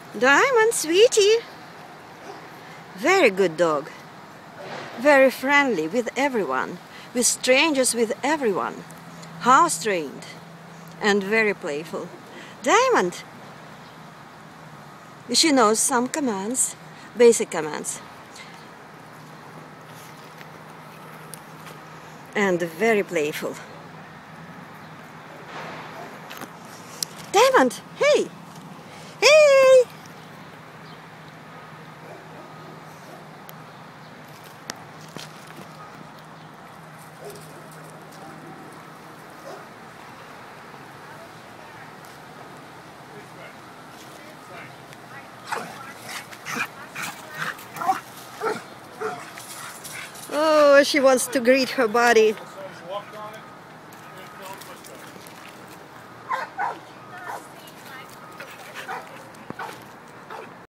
Diamond, sweetie. Very good dog. Very friendly with everyone. With strangers, with everyone. House trained. And very playful. Diamond. She knows some commands. Basic commands. And very playful. Diamond, hey! Hey! Oh, she wants to greet her buddy.